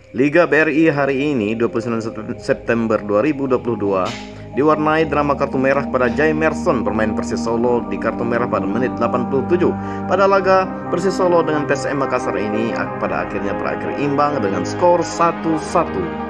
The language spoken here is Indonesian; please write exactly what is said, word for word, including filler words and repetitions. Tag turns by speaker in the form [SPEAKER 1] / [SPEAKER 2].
[SPEAKER 1] Liga B R I hari ini dua puluh sembilan September dua ribu dua puluh dua diwarnai drama kartu merah pada Jaimerson pemain Persis Solo di kartu merah pada menit delapan puluh tujuh. Pada laga Persis Solo dengan P S M Makassar ini pada akhirnya berakhir imbang dengan skor satu satu.